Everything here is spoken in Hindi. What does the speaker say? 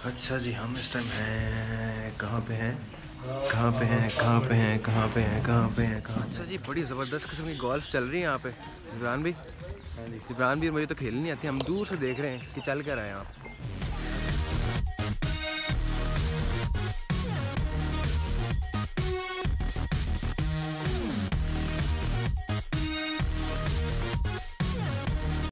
अच्छा जी, हम इस टाइम हैं कहाँ पे हैं, कहाँ पे हैं, कहाँ पे हैं, कहाँ पे हैं, कहाँ पे हैं, कहाँ। अच्छा जी, बड़ी ज़बरदस्त किस्म की गोल्फ चल रही है यहाँ पे। इमरान भी, हाँ जी, इमरान भी, मुझे तो खेलनी नहीं आती, हम दूर से देख रहे हैं कि चल क्या रहा है यहाँ।